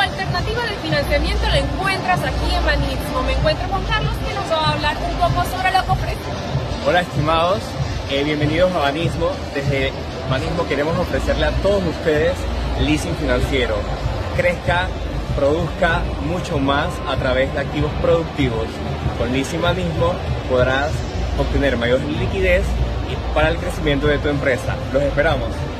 alternativa de financiamiento la encuentras aquí en Banismo. Me encuentro con Carlos, que nos va a hablar un poco sobre lo que ofrece. Hola estimados, bienvenidos a Banismo. Desde Banismo queremos ofrecerle a todos ustedes leasing financiero. Crezca, produzca mucho más a través de activos productivos. Con Leasing Banismo podrás obtener mayor liquidez para el crecimiento de tu empresa. Los esperamos.